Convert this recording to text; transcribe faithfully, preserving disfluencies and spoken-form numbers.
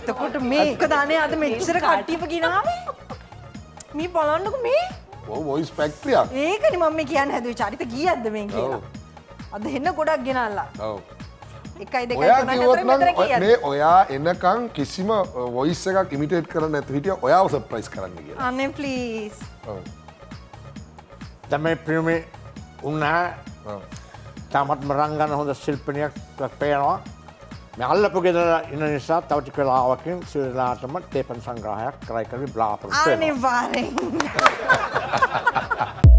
එතකොට මේ එක දානේ අද මෙච්චර කට්ටියව ගෙනාවේ. මේ බලන්නකෝ මේ. ඔව් වොයිස් ෆැක්ටරියක්. ඒකනේ මම මේ කියන්න හැදුවේ චරිත කීයක්ද මේ කියලා. අද හෙන්න ගොඩක් ගෙනල්ලා. ඔව්. එකයි දෙකයි තුනයි හතරයි මෙතන කීයද? මේ ඔයා එනකන් කිසිම වොයිස් එකක් ඉමිටේට් කරන්න නැතුව හිටියා ඔයාව සර්ප්‍රයිස් කරන්න කියලා. අනේ ප්ලීස්. ඔව්. දැන් මේ ප්‍රියමේ උන්නා ඔව්. තාමත් මරංගන හොඳ ශිල්පිනියක් පේනවා. මේ අල්ලපු ගෙදර ඉන්න නිසා තව ටික වෙලාවකින් සියලාටම තේපන් සංග්‍රහයක් කරයි කරි බලාපොරොත්තු වෙනවා. අනිවාර්යෙන්.